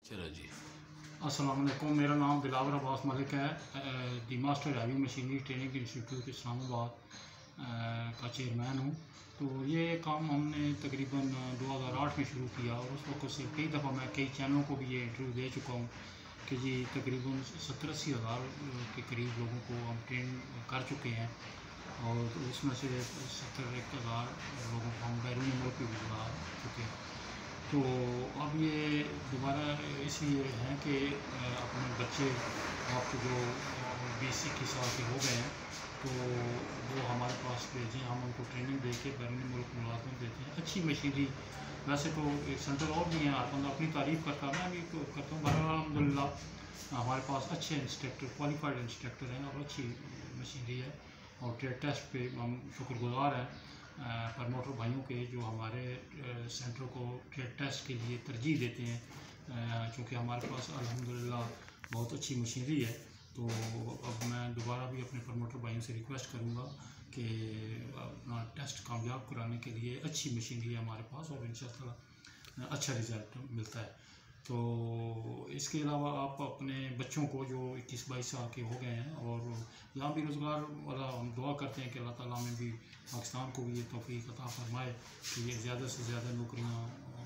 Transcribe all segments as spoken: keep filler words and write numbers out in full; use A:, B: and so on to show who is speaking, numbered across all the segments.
A: चलो जी।
B: अस्सलाम वालेकुम, मेरा नाम दिलावर अब्बास मलिक है। The master heavy machinery training institute Islamabad का चेयरमैन हूँ। तो ये काम हमने तकरीबन दो हज़ार आठ में शुरू किया और उस वक्त से कई दफ़ा मैं कई चैनलों को भी ये इंटरव्यू दे चुका हूँ कि जी तकरीबन सत्तर अस्सी हज़ार के करीब लोगों को हम ट्रेन कर चुके हैं और उसमें से सत्तर एक हज़ार लोगों को हम बैरून मुल्क भी बुला चुके हैं। तो अब ये दोबारा इसलिए है कि अपने बच्चे आपको जो बीस इक्कीस साल के हो गए हैं तो वो हमारे पास भेजें, हम उनको ट्रेनिंग दे के बैरून मुल्क मुलाजमत देते हैं। अच्छी मशीनरी, वैसे तो एक सेंटर और भी हैं, हर बंदा अपनी तारीफ़ करता है, मैं भी तो करता हूँ। बहरहाल अल्हम्दुलिल्लाह हमारे पास अच्छे इंस्ट्रक्टर, क्वालिफाइड इंस्ट्रक्टर हैं और अच्छी मशीनरी है और ट्रेड टेस्ट पे हम शुक्रगुजार हैं प्रमोटर भाइयों के जो हमारे सेंटर को ट्रेड टेस्ट के लिए तरजीह देते हैं, क्योंकि हमारे पास अल्हम्दुलिल्लाह बहुत अच्छी मशीनरी है। तो अब मैं दोबारा भी अपने प्रमोटर भाइयों से रिक्वेस्ट करूँगा कि अपना टेस्ट कामयाब कराने के लिए अच्छी मशीनरी है हमारे पास और इंशाअल्लाह अच्छा रिज़ल्ट मिलता है। तो इसके अलावा आप अपने बच्चों को जो इक्कीस बाईस साल के हो गए हैं और यहाँ भी रोज़गार वाला हम दुआ करते हैं कि अल्लाह ताला में भी पाकिस्तान को भी ये तौफीक अता फरमाए कि ये ज़्यादा से ज़्यादा नौकरियाँ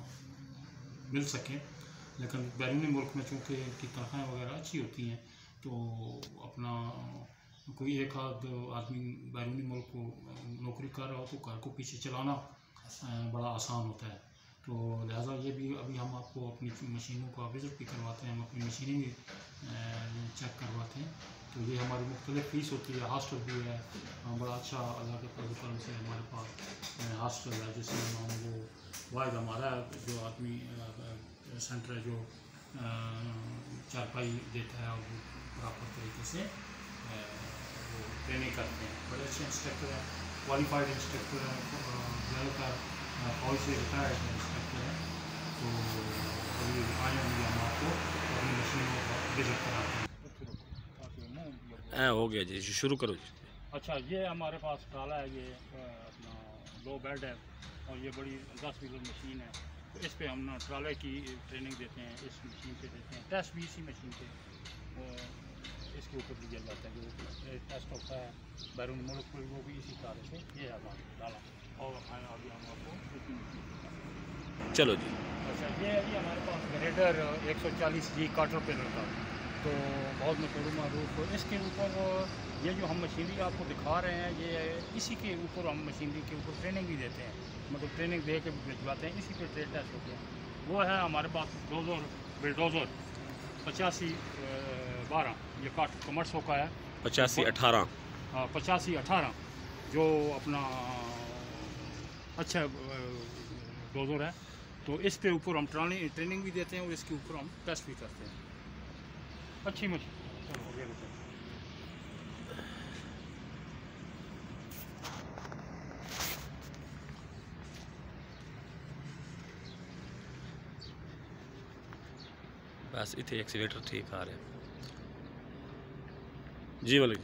B: मिल सकें। लेकिन बैरून मुल्क में चूँकि इनकी तनख्वाहें वगैरह अच्छी होती हैं तो अपना कोई एक आध आदमी बैरून मुल्क को नौकरी कर रहा हो तो घर को पीछे चलाना बड़ा आसान होता है। तो लिहाजा ये भी अभी हम आपको अपनी मशीनों का विज़िट भी करवाते हैं, हम अपनी मशीनें भी चेक करवाते हैं। तो ये हमारी मुख्तलिफ फ़ीस होती है, हॉस्टल भी है, बड़ा अच्छा अल्लाह के फज़ल करम से हमारे पास हॉस्टल है जिसमें हम वो वाहिद हमारा जो आदमी सेंटर है जो चारपाई देता है और वो प्रॉपर तरीके से वो ट्रेनिंग करते हैं। बड़े अच्छे इंस्ट्रक्टर हैं, क्वालिफाइड इंस्ट्रक्टर हैं, ज़्यादातर फौज से रिटायर्ड इंस्ट्रक्टर हैं। तो अभी आए होंगे हम आपको अपनी मशीनों का विजिट कराते हैं।
A: हो गया जी, शुरू करो जी।
B: अच्छा, ये हमारे पास ट्राला है, ये अपना दो बेड है और ये बड़ी दस व्हीलर मशीन है। तो इस पे हम ना ट्राले की ट्रेनिंग देते हैं, इस मशीन पे देते हैं, टेस्ट भी इसी मशीन पे इसके ऊपर लिया जाता है। जो टेस्ट होता है बैरून मुल्क पर वो भी इसी ट्राले से ये है हमारा ट्राला। और अभी हम आपको
A: चलो जी।
B: अच्छा, ये है जी हमारे पास ग्रेडर एक सौ चालीस जी काटर पिलर का, तो बहुत मशहूर मरूफ। तो इसके ऊपर ये जो हम मशीनरी आपको दिखा रहे हैं ये इसी के ऊपर हम मशीनरी के ऊपर ट्रेनिंग भी देते हैं, मतलब ट्रेनिंग दे के भिजवाते हैं, इसी पे ट्रेड टेस्ट होते हैं। वो है हमारे पास डोजर बिल्डोजर पचासी बारह, ये काट कमर्सों का है,
A: पचासी अठारह
B: हाँ पचासी अठारह जो अपना अच्छा डोजर है। तो इस पे ऊपर हम ट्रेनिंग ट्रेनिंग भी देते हैं और इसके ऊपर हम टेस्ट भी करते हैं। अच्छी मशीन
A: बस इतने एक्सीलेटर ठीक आ रहे हैं जी मलिक।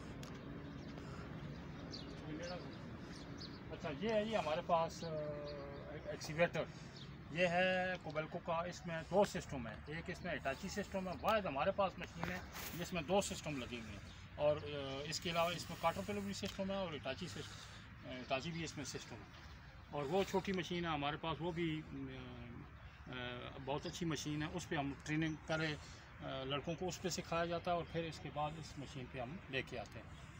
B: अच्छा, ये है जी हमारे पास एक्सीवेटर, ये है कोबेल्को का। इसमें दो सिस्टम है, एक इसमें हिटाची सिस्टम है, वाहिद हमारे पास मशीन है जिसमें दो सिस्टम लगे हुए हैं। और इसके अलावा इसमें काटरपिलर भी सिस्टम है और हिटाची सिस्टम हिटाची भी इसमें सिस्टम है। और वो छोटी मशीन है हमारे पास, वो भी बहुत अच्छी मशीन है। उस पर हम ट्रेनिंग करें, लड़कों को उस पर सिखाया जाता है और फिर इसके बाद इस मशीन पे हम लेके आते हैं।